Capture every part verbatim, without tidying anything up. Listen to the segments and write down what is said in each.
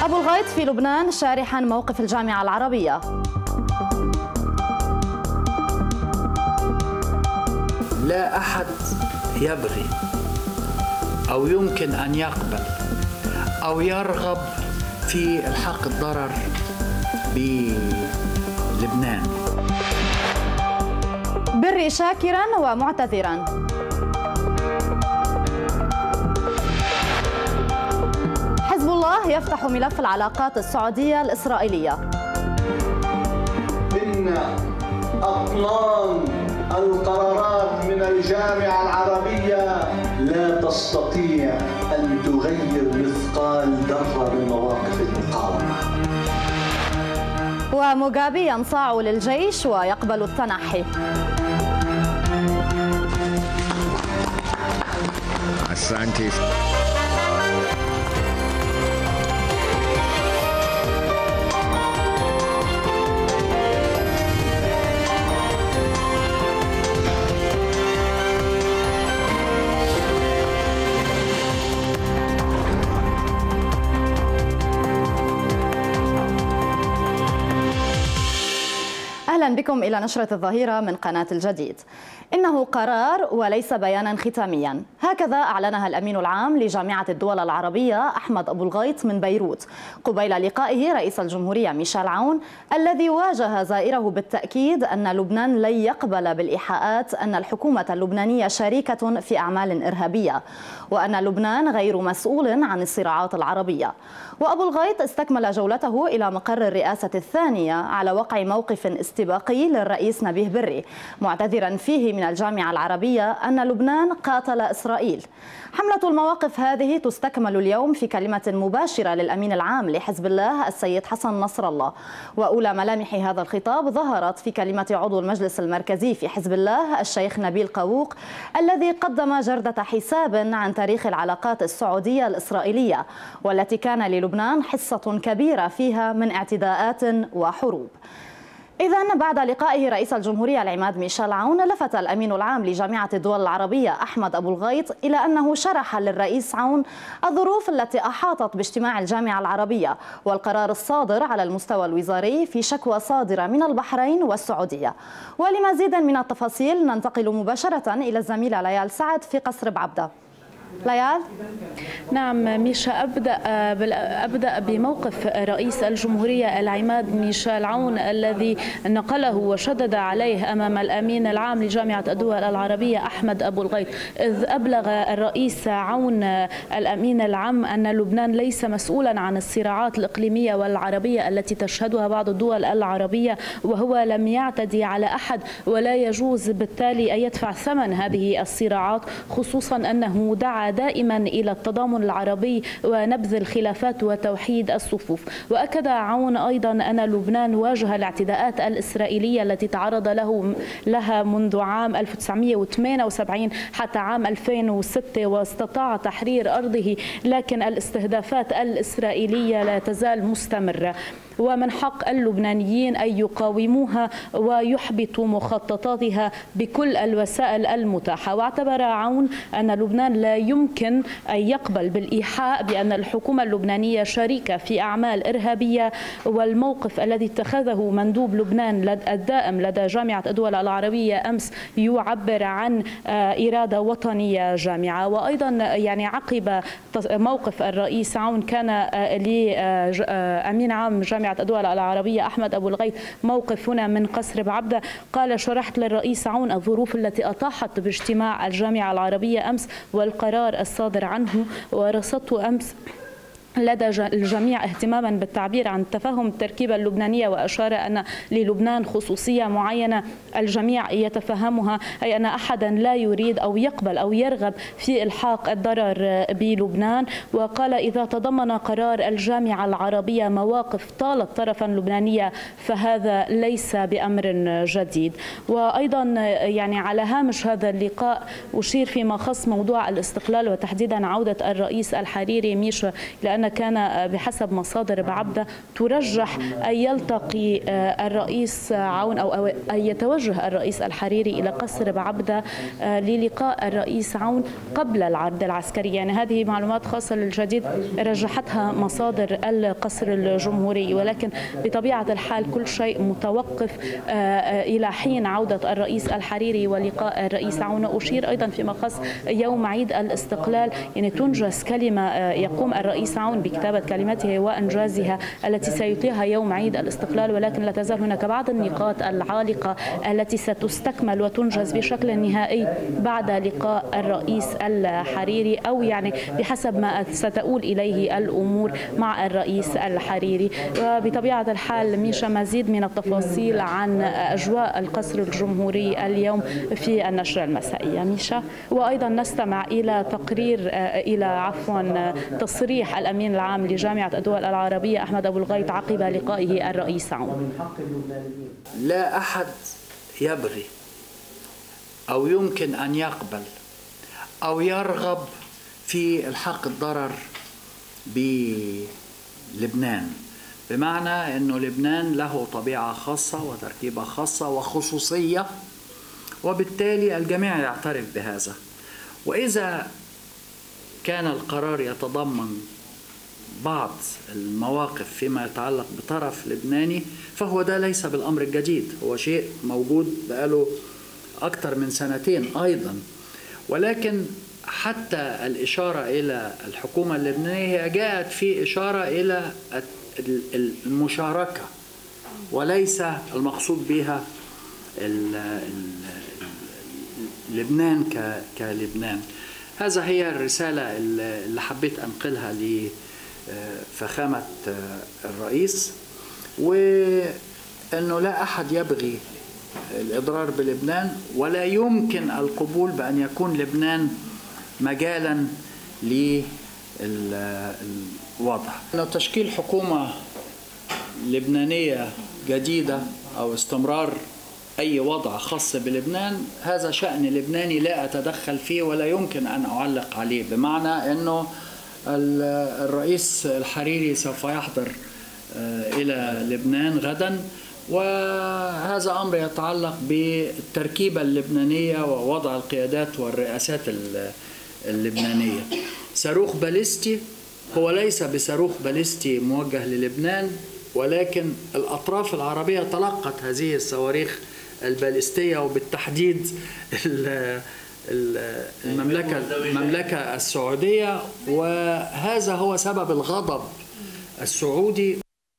أبو الغيط في لبنان شارحا موقف الجامعة العربية. لا أحد يبغي أو يمكن أن يقبل أو يرغب في الحاق الضرر بلبنان. بري شاكرا ومعتذرا. حزب الله يفتح ملف العلاقات السعودية الإسرائيلية. إن أطنان القرارات من الجامعة العربية لا تستطيع أن تغير مثقال ذرة من مواقف المقاومة. وموغابي ينصاع للجيش ويقبل التنحي. Asante. أهلا بكم إلى نشرة الظهيرة من قناة الجديد. إنه قرار وليس بيانا ختاميا، هكذا أعلنها الأمين العام لجامعة الدول العربية أحمد أبو الغيط من بيروت قبيل لقائه رئيس الجمهورية ميشيل عون، الذي واجه زائره بالتأكيد أن لبنان لن يقبل بالإيحاءات أن الحكومة اللبنانية شريكة في أعمال إرهابية، وأن لبنان غير مسؤول عن الصراعات العربية. وأبو الغيط استكمل جولته إلى مقر الرئاسة الثانية على وقع موقف استباقي للرئيس نبيه بري، معتذرا فيه من الجامعة العربية أن لبنان قاتل إسرائيل. حملة المواقف هذه تستكمل اليوم في كلمة مباشرة للأمين العام لحزب الله السيد حسن نصر الله، وأولى ملامح هذا الخطاب ظهرت في كلمة عضو المجلس المركزي في حزب الله الشيخ نبيل قووق، الذي قدم جردة حساب عن تاريخ العلاقات السعودية الإسرائيلية، والتي كان للبنان حصة كبيرة فيها من اعتداءات وحروب. إذن بعد لقائه رئيس الجمهورية العماد ميشيل عون، لفت الأمين العام لجامعة الدول العربية أحمد أبو الغيط إلى أنه شرح للرئيس عون الظروف التي أحاطت باجتماع الجامعة العربية والقرار الصادر على المستوى الوزاري في شكوى صادرة من البحرين والسعودية. ولمزيد من التفاصيل ننتقل مباشرة إلى الزميلة ليال سعد في قصر بعبدة. ليال. نعم ميشا، أبدأ أبدأ بموقف رئيس الجمهورية العماد ميشيل عون الذي نقله وشدد عليه أمام الأمين العام لجامعة الدول العربية أحمد أبو الغيط، إذ أبلغ الرئيس عون الأمين العام أن لبنان ليس مسؤولا عن الصراعات الإقليمية والعربية التي تشهدها بعض الدول العربية، وهو لم يعتدي على أحد ولا يجوز بالتالي أن يدفع ثمن هذه الصراعات، خصوصا أنه دعا دائما إلى التضامن العربي ونبذ الخلافات وتوحيد الصفوف. وأكد عون أيضا أن لبنان واجه الاعتداءات الإسرائيلية التي تعرض له لها منذ عام ألف وتسعمئة وثمانية وسبعين حتى عام ألفين وستة، واستطاع تحرير أرضه، لكن الاستهدافات الإسرائيلية لا تزال مستمرة، ومن حق اللبنانيين أن يقاوموها ويحبطوا مخططاتها بكل الوسائل المتاحة. واعتبر عون أن لبنان لا يمكن أن يقبل بالإيحاء بأن الحكومة اللبنانية شريكة في أعمال إرهابية، والموقف الذي اتخذه مندوب لبنان الدائم لدى جامعة الدول العربية أمس يعبر عن إرادة وطنية جامعة. وأيضا يعني عقب موقف الرئيس عون كان لأمين عام جامعة الدول العربية أحمد أبو الغيط موقف هنا من قصر بعبدة، قال: شرحت للرئيس عون الظروف التي أطاحت باجتماع الجامعة العربية أمس والقرار الصادر عنه، ورصدت أمس لدى الجميع اهتماما بالتعبير عن تفهم التركيبة اللبنانية، وأشار أن للبنان خصوصية معينة الجميع يتفهمها، أي أن أحدا لا يريد أو يقبل أو يرغب في إلحاق الضرر بلبنان. وقال: إذا تضمن قرار الجامعة العربية مواقف طالت طرفا لبنانية فهذا ليس بأمر جديد. وأيضا يعني على هامش هذا اللقاء أشير فيما خص موضوع الاستقلال وتحديدا عودة الرئيس الحريري ميشا، لأن أن كان بحسب مصادر بعبدة ترجح أن يلتقي الرئيس عون أو أن يتوجه الرئيس الحريري إلى قصر بعبدة للقاء الرئيس عون قبل العرض العسكري. يعني هذه معلومات خاصة للجديد رجحتها مصادر القصر الجمهوري، ولكن بطبيعة الحال كل شيء متوقف إلى حين عودة الرئيس الحريري ولقاء الرئيس عون. أشير أيضا فيما خص يوم عيد الاستقلال، يعني تنجز كلمة يقوم الرئيس عون بكتابة كلمته وإنجازها التي سيلقيها يوم عيد الاستقلال، ولكن لا تزال هناك بعض النقاط العالقة التي ستستكمل وتنجز بشكل نهائي بعد لقاء الرئيس الحريري، أو يعني بحسب ما ستؤول إليه الأمور مع الرئيس الحريري. وبطبيعة الحال ميشا مزيد من التفاصيل عن أجواء القصر الجمهوري اليوم في النشرة المسائية ميشا. وأيضا نستمع إلى تقرير إلى عفوا تصريح الأمين العام لجامعة الدول العربية أحمد أبو الغيط عقب لقائه الرئيس عون. لا أحد يبغي أو يمكن أن يقبل أو يرغب في الحاق الضرر بلبنان، بمعنى أنه لبنان له طبيعة خاصة وتركيبة خاصة وخصوصية، وبالتالي الجميع يعترف بهذا. وإذا كان القرار يتضمن بعض المواقف فيما يتعلق بطرف لبناني فهو ده ليس بالأمر الجديد، هو شيء موجود بقاله أكثر من سنتين أيضا. ولكن حتى الإشارة إلى الحكومة اللبنانية هي جاءت في إشارة إلى المشاركة وليس المقصود بها لبنان كلبنان. هذا هي الرسالة اللي حبيت أنقلها لفخامة الرئيس، وأنه لا أحد يبغي الإضرار بلبنان، ولا يمكن القبول بأن يكون لبنان مجالا للوضع. أنه تشكيل حكومة لبنانية جديدة أو استمرار أي وضع خاص بلبنان هذا شأن لبناني لا أتدخل فيه ولا يمكن أن أعلق عليه، بمعنى أنه الرئيس الحريري سوف يحضر إلى لبنان غدا، وهذا أمر يتعلق بالتركيبة اللبنانية ووضع القيادات والرئاسات اللبنانية. صاروخ باليستي هو ليس بصاروخ باليستي موجه للبنان، ولكن الأطراف العربية تلقت هذه الصواريخ الباليستية، وبالتحديد المملكة المملكة السعودية، وهذا هو سبب الغضب السعودي.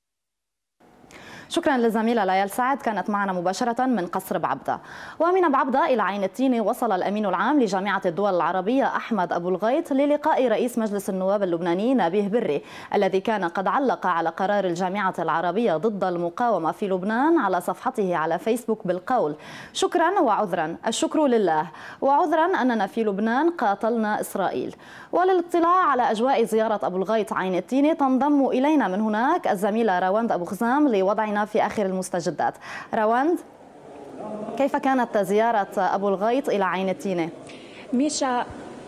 شكرا للزميلة ليال سعد، كانت معنا مباشرة من قصر بعبدة. ومن بعبدة إلى عين التيني وصل الأمين العام لجامعة الدول العربية أحمد أبو الغيط للقاء رئيس مجلس النواب اللبناني نبيه بري، الذي كان قد علق على قرار الجامعة العربية ضد المقاومة في لبنان على صفحته على فيسبوك بالقول: شكرا وعذرا، الشكر لله، وعذرا أننا في لبنان قاتلنا إسرائيل. وللاطلاع على أجواء زيارة أبو الغيط عين التيني تنضم إلينا من هناك الزميلة روند أبو خزام لوضعنا في آخر المستجدات. روند، كيف كانت زيارة أبو الغيط إلى عين التيني؟ ميشا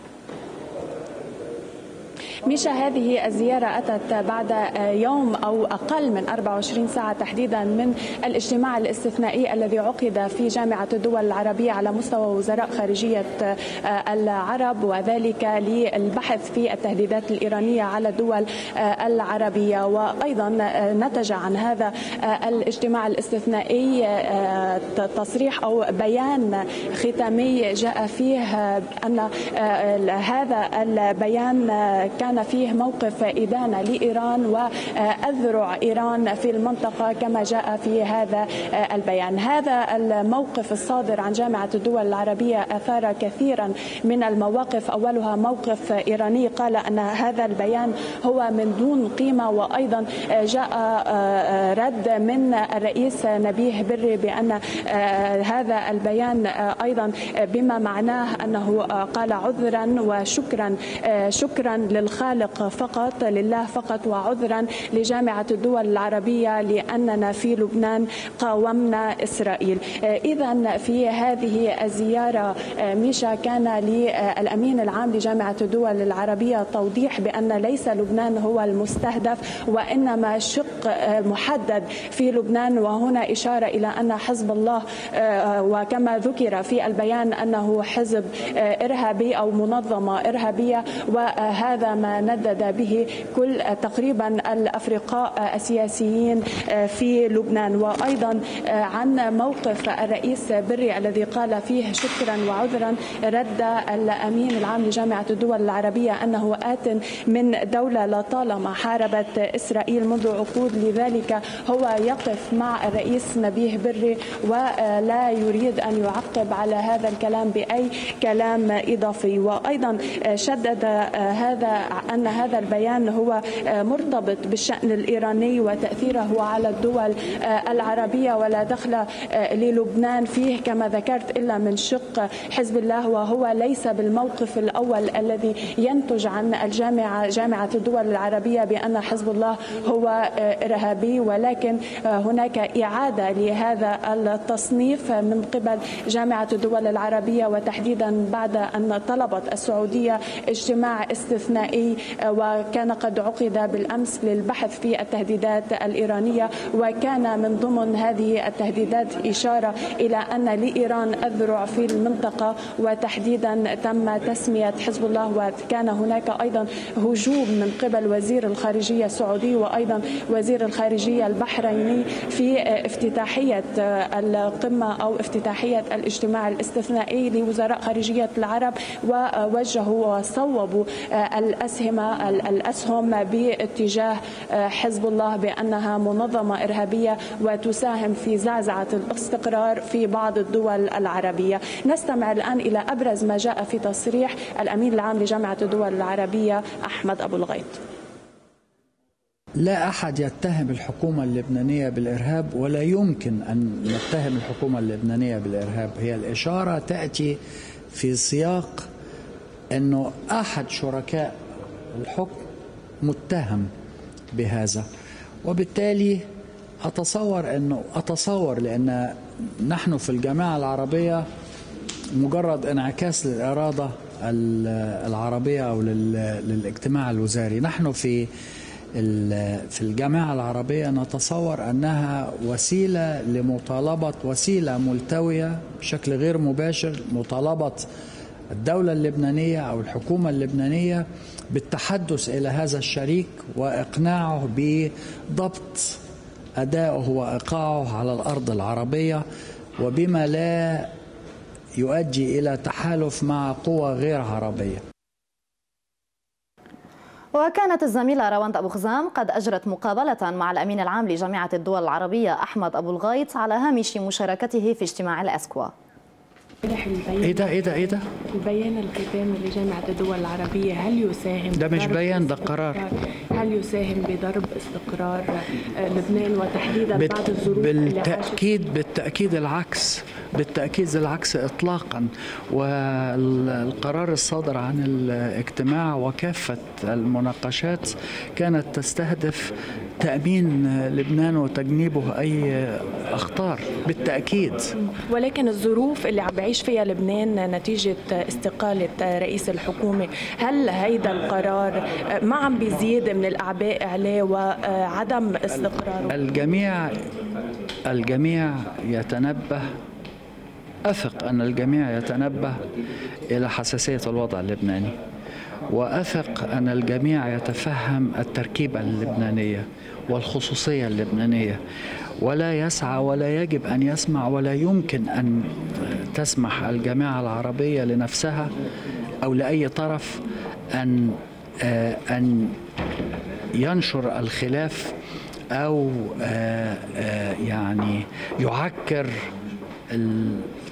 ميشا هذه الزيارة أتت بعد يوم أو أقل من أربع وعشرين ساعة تحديدا من الاجتماع الاستثنائي الذي عقد في جامعة الدول العربية على مستوى وزراء خارجية العرب، وذلك للبحث في التهديدات الإيرانية على الدول العربية. وأيضا نتج عن هذا الاجتماع الاستثنائي تصريح أو بيان ختامي جاء فيه أن هذا البيان كان كان فيه موقف إدانة لإيران وأذرع إيران في المنطقة كما جاء في هذا البيان. هذا الموقف الصادر عن جامعة الدول العربية أثار كثيرا من المواقف، أولها موقف إيراني قال أن هذا البيان هو من دون قيمة، وأيضا جاء رد من الرئيس نبيه بري بأن هذا البيان أيضا بما معناه أنه قال عذرا وشكرا شكرا للخطأ للخالق فقط، لله فقط، وعذرا لجامعة الدول العربية لأننا في لبنان قاومنا إسرائيل. إذا في هذه الزيارة ميشا كان للأمين العام لجامعة الدول العربية توضيح بأن ليس لبنان هو المستهدف وإنما شق محدد في لبنان، وهنا إشارة إلى أن حزب الله وكما ذكر في البيان أنه حزب إرهابي أو منظمة إرهابية، وهذا ما ندد به كل تقريبا الأفرقاء السياسيين في لبنان. وأيضا عن موقف الرئيس بري الذي قال فيه شكرا وعذرا، رد الأمين العام لجامعة الدول العربية أنه آت من دولة لطالما حاربت إسرائيل منذ عقود، لذلك هو يقف مع الرئيس نبيه بري ولا يريد أن يعقب على هذا الكلام بأي كلام إضافي. وأيضا شدد هذا أن هذا البيان هو مرتبط بالشأن الإيراني وتأثيره على الدول العربية، ولا دخل للبنان فيه كما ذكرت إلا من شق حزب الله، وهو ليس بالموقف الأول الذي ينتج عن الجامعة جامعة الدول العربية بأن حزب الله هو إرهابي، ولكن هناك إعادة لهذا التصنيف من قبل جامعة الدول العربية، وتحديدا بعد أن طلبت السعودية اجتماع استثنائي وكان قد عقد بالأمس للبحث في التهديدات الإيرانية. وكان من ضمن هذه التهديدات إشارة إلى أن لإيران أذرع في المنطقة، وتحديدا تم تسمية حزب الله، وكان هناك أيضا هجوم من قبل وزير الخارجية السعودي وأيضا وزير الخارجية البحريني في افتتاحية القمة أو افتتاحية الاجتماع الاستثنائي لوزراء خارجية العرب، ووجهوا وصوبوا الأسهم الأسهم باتجاه حزب الله بأنها منظمة إرهابية وتساهم في زعزعة الاستقرار في بعض الدول العربية. نستمع الآن إلى أبرز ما جاء في تصريح الأمين العام لجامعة الدول العربية أحمد أبو الغيط. لا أحد يتهم الحكومة اللبنانية بالإرهاب، ولا يمكن أن نتهم الحكومة اللبنانية بالإرهاب. هي الإشارة تأتي في سياق أنه أحد شركاء الحكم متهم بهذا، وبالتالي أتصور أنه أتصور لأن نحن في الجامعة العربية مجرد انعكاس للإرادة العربية أو للاجتماع الوزاري. نحن في في الجامعة العربية نتصور أنها وسيلة لمطالبة وسيلة ملتوية بشكل غير مباشر، مطالبة الدولة اللبنانية أو الحكومة اللبنانية بالتحدث إلى هذا الشريك وإقناعه بضبط أدائه وإيقاعه على الأرض العربية، وبما لا يؤدي إلى تحالف مع قوى غير عربية. وكانت الزميلة روند أبو خزام قد أجرت مقابلة مع الأمين العام لجامعة الدول العربية أحمد أبو الغيط على هامش مشاركته في اجتماع الأسكوا. ايه ده ايه ده ايه ده البيان الختامي لجامعة الدول العربية هل يساهم؟ ده مش بيان، ده قرار. هل يساهم بضرب استقرار لبنان وتحديدا بت... بعد الظروف بالتأكيد اللي بالتأكيد العكس بالتأكيد العكس إطلاقا. والقرار الصادر عن الاجتماع وكافة المناقشات كانت تستهدف تأمين لبنان وتجنيبه أي أخطار بالتأكيد. ولكن الظروف اللي عم بعيش فيها لبنان نتيجة استقالة رئيس الحكومة، هل هيدا القرار ما عم بيزيد من الأعباء عليه وعدم استقراره؟ الجميع الجميع يتنبه، أثق أن الجميع يتنبه إلى حساسية الوضع اللبناني، وأثق أن الجميع يتفهم التركيبة اللبنانية والخصوصية اللبنانية، ولا يسعى ولا يجب أن يسمع ولا يمكن أن تسمح الجامعة العربية لنفسها أو لأي طرف أن أن ينشر الخلاف أو يعني يعكر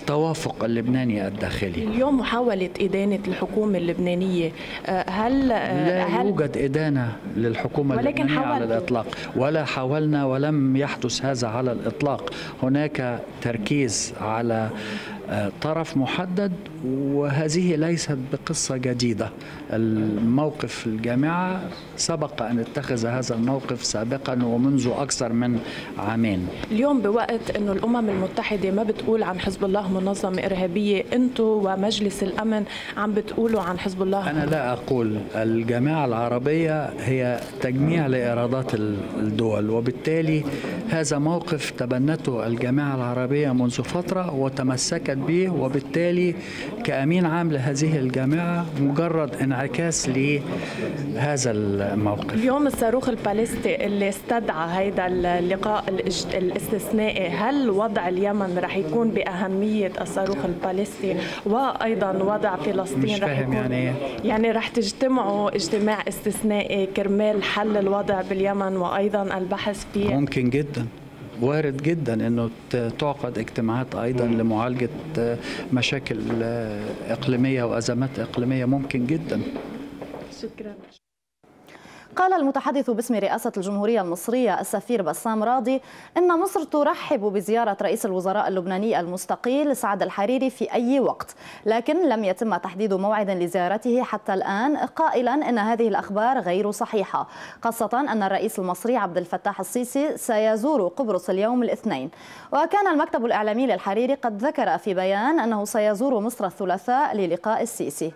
التوافق اللبناني الداخلي. اليوم محاولة إدانة الحكومة اللبنانية، هل لا هل يوجد إدانة للحكومة اللبنانية على الإطلاق، ولا حاولنا ولم يحدث هذا على الإطلاق. هناك تركيز على طرف محدد، وهذه ليست بقصة جديدة. الموقف الجامعة سبق أن اتخذ هذا الموقف سابقا ومنذ أكثر من عامين. اليوم بوقت أنه الأمم المتحدة ما بتقول عن حزب الله منظمة إرهابية، أنتم ومجلس الأمن عم بتقولوا عن حزب الله. أنا لا أقول. الجامعة العربية هي تجميع لإرادات الدول، وبالتالي هذا موقف تبنته الجامعة العربية منذ فترة وتمسكت به، وبالتالي كأمين عام لهذه الجامعة مجرد انعكاس لهذا الموقف. اليوم الصاروخ الباليستي اللي استدعى هذا اللقاء الاستثنائي، هل وضع اليمن رح يكون بأهمية الصاروخ الباليستي، وأيضا وضع فلسطين رح يكون يعني يعني رح تجتمعوا اجتماع استثنائي كرمال حل الوضع باليمن وأيضا البحث فيه؟ ممكن جدا، وارد جدا انه تعقد اجتماعات ايضا لمعالجه مشاكل اقليميه وازمات اقليميه، ممكن جدا. شكرا. قال المتحدث باسم رئاسة الجمهورية المصرية السفير بسام راضي إن مصر ترحب بزيارة رئيس الوزراء اللبناني المستقيل سعد الحريري في أي وقت، لكن لم يتم تحديد موعد لزيارته حتى الآن، قائلا إن هذه الأخبار غير صحيحة، خاصة أن الرئيس المصري عبد الفتاح السيسي سيزور قبرص اليوم الاثنين. وكان المكتب الإعلامي للحريري قد ذكر في بيان أنه سيزور مصر الثلاثاء للقاء السيسي.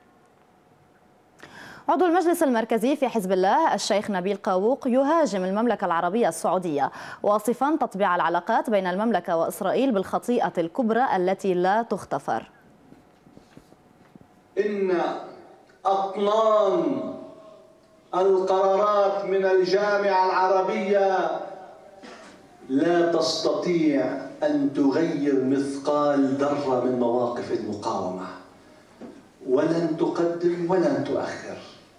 عضو المجلس المركزي في حزب الله الشيخ نبيل قاووق يهاجم المملكة العربية السعودية، واصفا تطبيع العلاقات بين المملكة وإسرائيل بالخطيئة الكبرى التي لا تغتفر. إن أطنان القرارات من الجامعة العربية لا تستطيع أن تغير مثقال ذرة من مواقف المقاومة، ولن تقدم ولن تؤخر،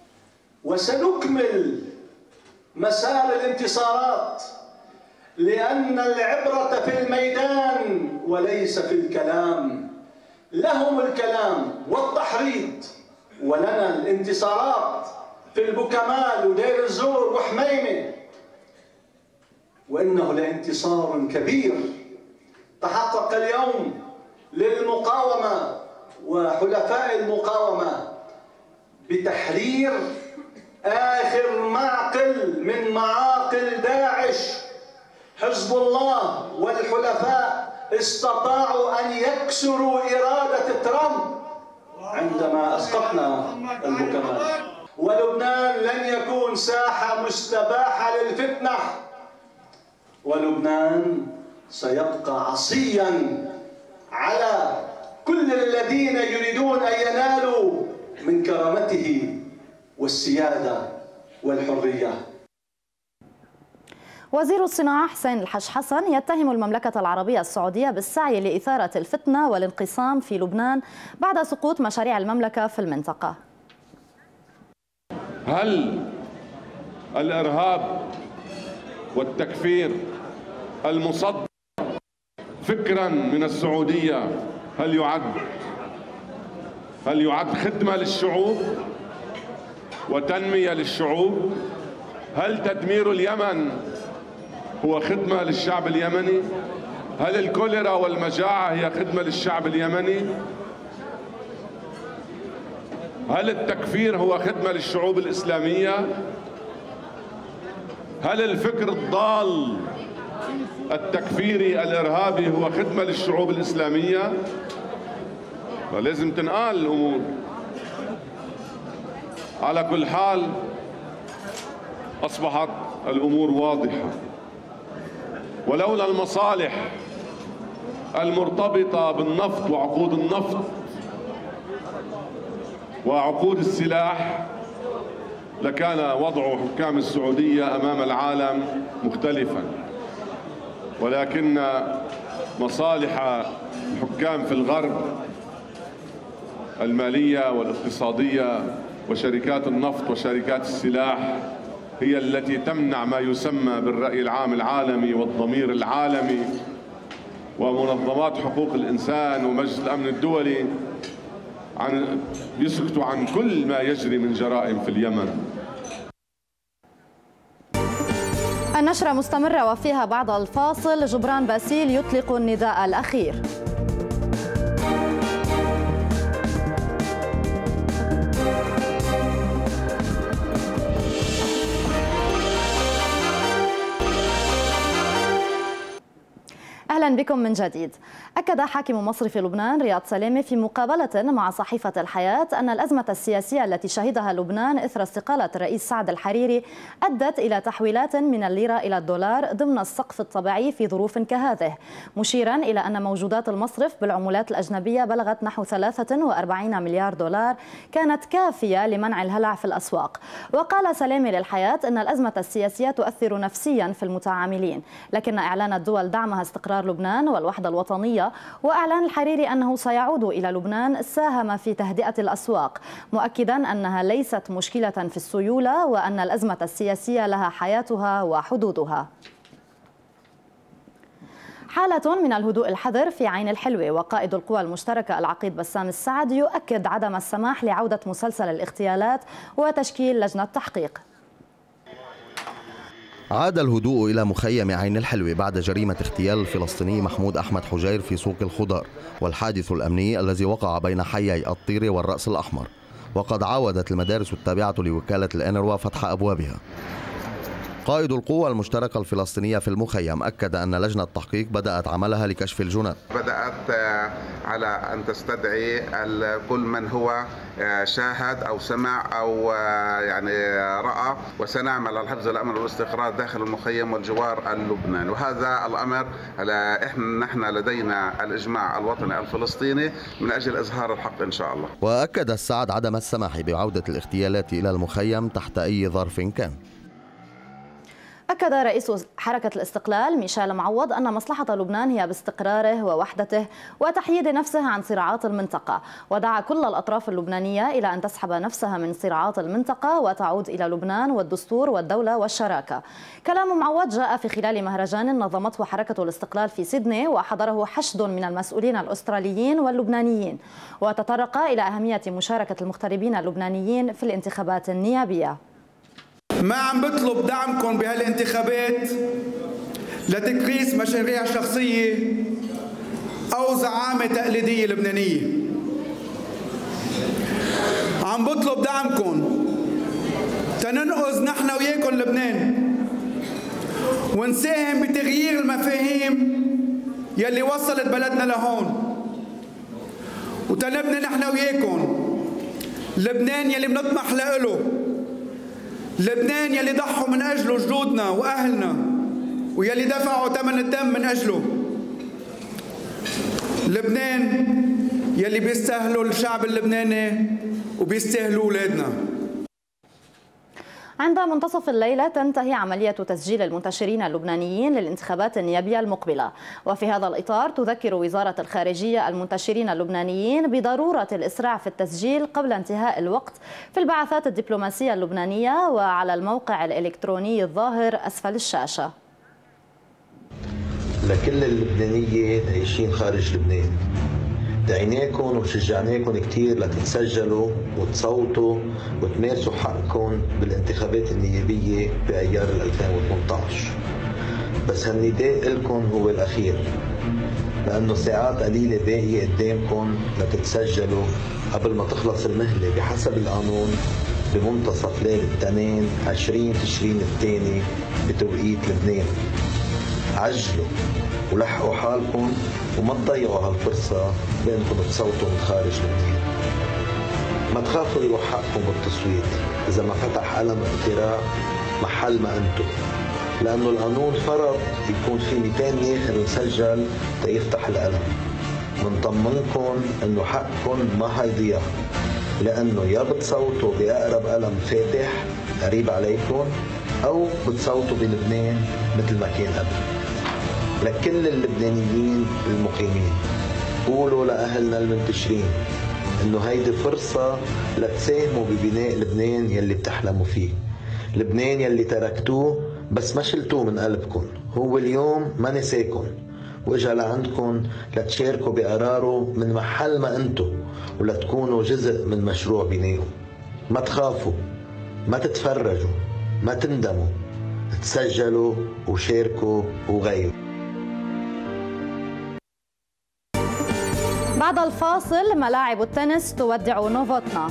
وسنكمل مسار الانتصارات، لأن العبرة في الميدان وليس في الكلام. لهم الكلام والتحريض، ولنا الانتصارات في البوكمال ودير الزور وحميمة، وإنه لانتصار كبير تحقق اليوم للمقاومة وحلفاء المقاومة بتحرير آخر معقل من معاقل داعش. حزب الله والحلفاء استطاعوا أن يكسروا إرادة ترامب عندما أسقطنا البوكمال، ولبنان لن يكون ساحة مستباحة للفتنة، ولبنان سيبقى عصيا على كل الذين يريدون أن ينالوا من كرامته والسيادة والحرية. وزير الصناعة حسين الحج حسن يتهم المملكة العربية السعودية بالسعي لإثارة الفتنة والانقسام في لبنان بعد سقوط مشاريع المملكة في المنطقة. هل الإرهاب والتكفير المصدر فكرا من السعودية هل يعد هل يعد خدمة للشعوب وتنمية للشعوب؟ هل تدمير اليمن هو خدمة للشعب اليمني؟ هل الكوليرا والمجاعة هي خدمة للشعب اليمني؟ هل التكفير هو خدمة للشعوب الإسلامية؟ هل الفكر الضال التكفيري الإرهابي هو خدمة للشعوب الإسلامية؟ فلازم تنقال الأمور. على كل حال أصبحت الأمور واضحة، ولولا المصالح المرتبطة بالنفط وعقود النفط وعقود السلاح لكان وضع حكام السعودية أمام العالم مختلفا، ولكن مصالح الحكام في الغرب المالية والاقتصادية وشركات النفط وشركات السلاح هي التي تمنع ما يسمى بالرأي العام العالمي والضمير العالمي ومنظمات حقوق الإنسان ومجلس الأمن الدولي عن يسكتوا عن كل ما يجري من جرائم في اليمن. النشرة مستمرة وفيها بعد الفاصل جبران باسيل يطلق النداء الأخير. أهلا بكم من جديد. أكد حاكم مصرف لبنان رياض سلامة في مقابلة مع صحيفة الحياة أن الأزمة السياسية التي شهدها لبنان إثر استقالة الرئيس سعد الحريري أدت إلى تحويلات من الليرة إلى الدولار ضمن السقف الطبيعي في ظروف كهذه، مشيرا إلى أن موجودات المصرف بالعملات الأجنبية بلغت نحو ثلاثة وأربعين مليار دولار كانت كافية لمنع الهلع في الأسواق. وقال سلامة للحياة أن الأزمة السياسية تؤثر نفسيا في المتعاملين، لكن إعلان الدول دعمها استقرار لبنان والوحدة الوطنية وإعلان الحريري أنه سيعود إلى لبنان ساهم في تهدئة الأسواق، مؤكدا أنها ليست مشكلة في السيولة وأن الأزمة السياسية لها حياتها وحدودها. حالة من الهدوء الحذر في عين الحلوة، وقائد القوى المشتركة العقيد بسام السعد يؤكد عدم السماح لعودة مسلسل الاغتيالات وتشكيل لجنة تحقيق. عاد الهدوء إلى مخيم عين الحلوة بعد جريمة اغتيال الفلسطيني محمود أحمد حجير في سوق الخضار والحادث الأمني الذي وقع بين حيي الطيرة والرأس الأحمر. وقد عاودت المدارس التابعة لوكالة الأنروا فتح أبوابها. قائد القوى المشتركة الفلسطينية في المخيم أكد أن لجنة التحقيق بدأت عملها لكشف الجنى. بدأت على أن تستدعي كل من هو شاهد أو سمع أو يعني رأى، وسنعمل على حفظ الأمن والاستقرار داخل المخيم والجوار اللبناني، وهذا الأمر احنا نحن لدينا الإجماع الوطني الفلسطيني من أجل إظهار الحق إن شاء الله. وأكد السعد عدم السماح بعودة الاغتيالات إلى المخيم تحت أي ظرف كان. أكد رئيس حركة الاستقلال ميشيل معوض أن مصلحة لبنان هي باستقراره ووحدته وتحييد نفسه عن صراعات المنطقة، ودعا كل الأطراف اللبنانية إلى أن تسحب نفسها من صراعات المنطقة وتعود إلى لبنان والدستور والدولة والشراكة. كلام معوض جاء في خلال مهرجان نظمته حركة الاستقلال في سيدني وحضره حشد من المسؤولين الأستراليين واللبنانيين، وتطرق إلى أهمية مشاركة المغتربين اللبنانيين في الانتخابات النيابية. ما عم بطلب دعمكم بهالانتخابات لتكريس مشاريع شخصية أو زعامة تقليدية لبنانية. عم بطلب دعمكم تننقذ نحن وياكم لبنان ونساهم بتغيير المفاهيم يلي وصلت بلدنا لهون، وتنبني نحن وياكم لبنان يلي بنطمح له، لبنان يلي ضحوا من أجله جدودنا وأهلنا ويلي دفعوا ثمن الدم من أجله، لبنان يلي بيستاهلوا الشعب اللبناني وبيستاهلوا أولادنا. عند منتصف الليلة تنتهي عملية تسجيل المنتشرين اللبنانيين للانتخابات النيابية المقبلة، وفي هذا الإطار تذكر وزارة الخارجية المنتشرين اللبنانيين بضرورة الإسراع في التسجيل قبل انتهاء الوقت في البعثات الدبلوماسية اللبنانية وعلى الموقع الإلكتروني الظاهر أسفل الشاشة. لكل اللبنانية عايشين خارج لبنان، دعيناكم وشجعناكم كثير لتتسجلوا وتصوتوا وتمارسوا حقكم بالانتخابات النيابية بأيار ألفين وثمانية عشر. بس هالنداء لكم هو الأخير، لأنه ساعات قليلة باقية قدامكم لتتسجلوا قبل ما تخلص المهلة بحسب القانون بمنتصف ليلة الاثنين عشرين تشرين الثاني بتوقيت لبنان. عجلوا ولحقوا حالكم وما تضيعوا هالفرصة بأنكم تصوتوا من خارج لبنان. ما تخافوا يروح حقكم بالتصويت إذا ما فتح قلم اقتراع محل ما أنتم، لأنه القانون فرض يكون في مئتين ناخر مسجل تيفتح القلم. منطمنكم إنه حقكم ما هيضيع، لأنه يا بتصوتوا بأقرب قلم فاتح قريب عليكم أو بتصوتوا بلبنان مثل ما كان قبل. لكل اللبنانيين المقيمين قولوا لأهلنا المنتشرين إنه هيدي فرصة لتساهموا ببناء لبنان يلي بتحلموا فيه، لبنان يلي تركتوه بس ما شلتوه من قلبكم. هو اليوم ما نساكم واجا لعندكم لتشاركوا بقراره من محل ما انتم ولتكونوا جزء من مشروع بنائه. ما تخافوا، ما تتفرجوا، ما تندموا، تسجلوا وشاركوا وغيروا. بعد الفاصل ملاعب التنس تودع نوفوتنا.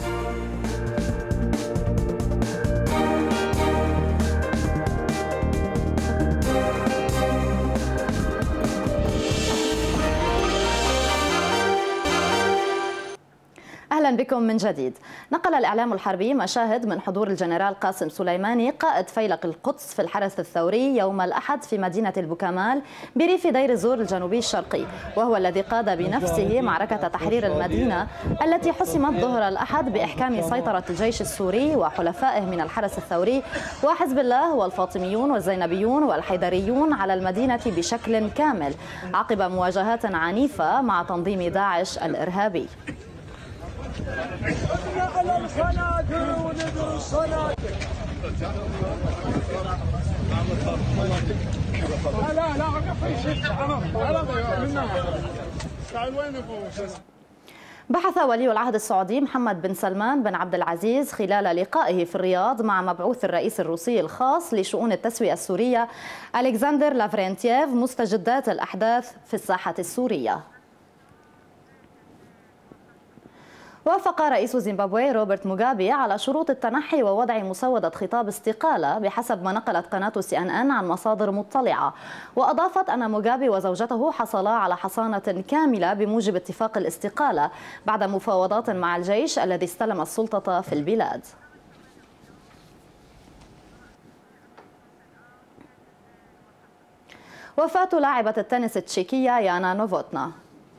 أهلا بكم من جديد. نقل الإعلام الحربي مشاهد من حضور الجنرال قاسم سليماني قائد فيلق القدس في الحرس الثوري يوم الأحد في مدينة البوكمال بريف دير الزور الجنوبي الشرقي، وهو الذي قاد بنفسه معركة تحرير المدينة التي حسمت ظهر الأحد بإحكام سيطرة الجيش السوري وحلفائه من الحرس الثوري وحزب الله والفاطميون والزينبيون والحيدريون على المدينة بشكل كامل عقب مواجهات عنيفة مع تنظيم داعش الإرهابي. بحث ولي العهد السعودي محمد بن سلمان بن عبد العزيز خلال لقائه في الرياض مع مبعوث الرئيس الروسي الخاص لشؤون التسوية السورية ألكسندر لافرنتييف مستجدات الأحداث في الساحة السورية. وافق رئيس زيمبابوي روبرت موغابي على شروط التنحي ووضع مسودة خطاب استقالة بحسب ما نقلت قناة سي ان ان عن مصادر مطلعة، وأضافت أن موغابي وزوجته حصلا على حصانة كاملة بموجب اتفاق الاستقالة بعد مفاوضات مع الجيش الذي استلم السلطة في البلاد. وفاة لاعبة التنس التشيكية يانا نوفوتنا.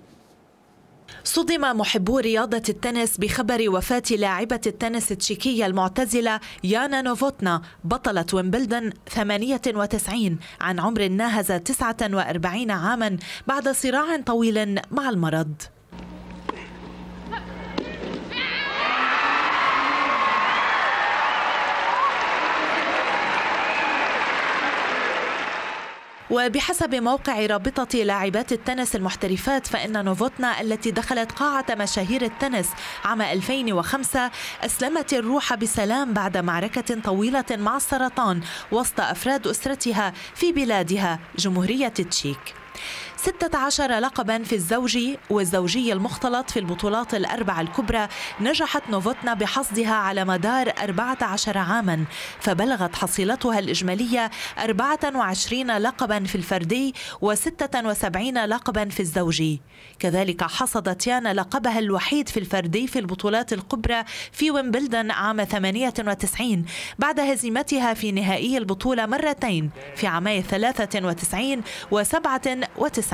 صدم محبو رياضة التنس بخبر وفاة لاعبة التنس التشيكية المعتزلة يانا نوفوتنا بطلة ويمبلدون ثمانية وتسعين عن عمر ناهز تسعة وأربعين عاما بعد صراع طويل مع المرض. وبحسب موقع رابطة لاعبات التنس المحترفات فإن نوفوتنا التي دخلت قاعة مشاهير التنس عام ألفين وخمسة أسلمت الروح بسلام بعد معركة طويلة مع السرطان وسط أفراد أسرتها في بلادها جمهورية التشيك. ستة عشر لقبا في الزوجي والزوجي المختلط في البطولات الأربع الكبرى نجحت نوفوتنا بحصدها على مدار أربعة عشر عاما، فبلغت حصيلتها الإجمالية أربعة وعشرين لقبا في الفردي وستة وسبعين لقبا في الزوجي. كذلك حصدت يانا لقبها الوحيد في الفردي في البطولات الكبرى في ويمبلدون عام ثمانية وتسعين بعد هزيمتها في نهائي البطولة مرتين في عامي ثلاثة وتسعين وسبعة وتسعين.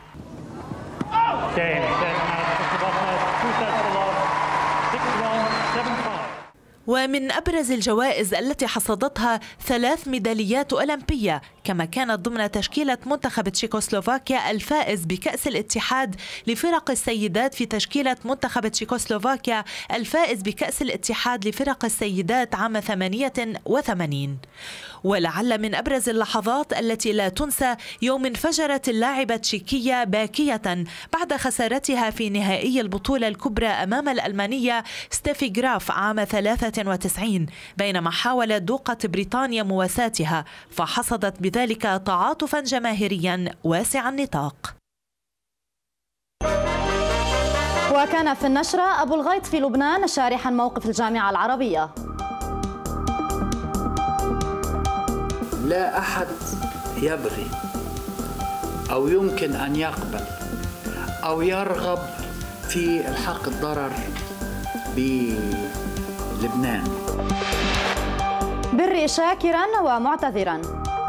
ومن أبرز الجوائز التي حصدتها ثلاث ميداليات أولمبية، كما كانت ضمن تشكيلة منتخب تشيكوسلوفاكيا الفائز بكأس الاتحاد لفرق السيدات في تشكيلة منتخب تشيكوسلوفاكيا الفائز بكأس الاتحاد لفرق السيدات عام ثمانية وثمانين. ولعل من أبرز اللحظات التي لا تنسى يوم انفجرت اللاعبة التشيكية باكية بعد خسارتها في نهائي البطولة الكبرى أمام الألمانية ستيفي جراف عام ثلاثة وتسعين، بينما حاولت دوقة بريطانيا مواساتها فحصدت بذلك تعاطفا جماهيريا واسع النطاق. وكان في النشرة أبو الغيط في لبنان شارحا موقف الجامعة العربية. لا أحد يبغي أو يمكن أن يقبل أو يرغب في الحاق الضرر بلبنان. بري شاكرا ومعتذرا.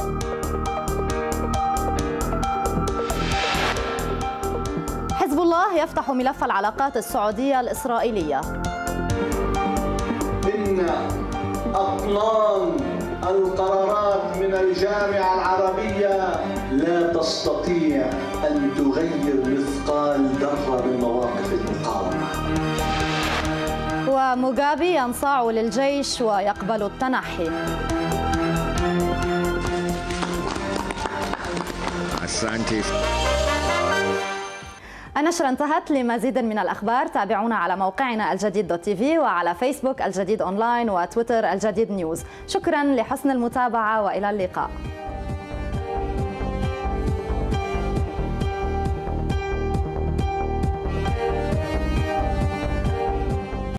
حزب الله يفتح ملف العلاقات السعودية الإسرائيلية. إن أطنان القرارات من الجامعة العربية لا تستطيع أن تغير مثقال ذرة من مواقف المقاومة. وموغابي ينصاع للجيش ويقبل التنحي. Asante. النشرة انتهت. لمزيد من الأخبار تابعونا على موقعنا الجديد دوت تي في وعلى فيسبوك الجديد أونلاين وتويتر الجديد نيوز. شكرا لحسن المتابعة وإلى اللقاء.